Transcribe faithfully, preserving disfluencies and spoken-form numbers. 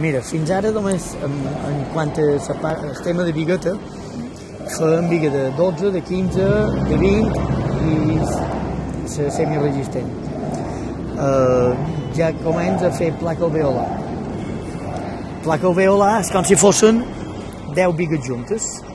Mira, fins ara només en, en quant al tema de bigueta, fem biga de dotze, de quinze, de vint i la semiresistent. Uh, ja comença a fer placa alveolar. Placa alveolar és com si fossin deu bigues juntes.